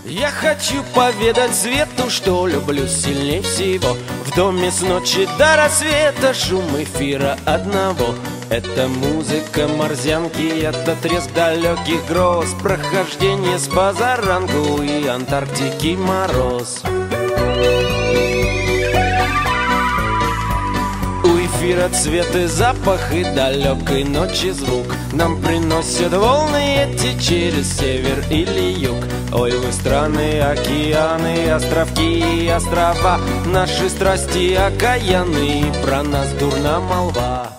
Я хочу поведать свету, что люблю сильней всего. В доме с ночи до рассвета шум эфира одного. Это музыка морзянки, это треск далеких гроз, прохождение с позаранку и Антарктики мороз. У эфира цвет и запах и далекой ночи звук нам приносят волны эти через север или юг. Ой, вы страны, океаны, островки и острова, наши страсти окаянные, про нас дурна молва.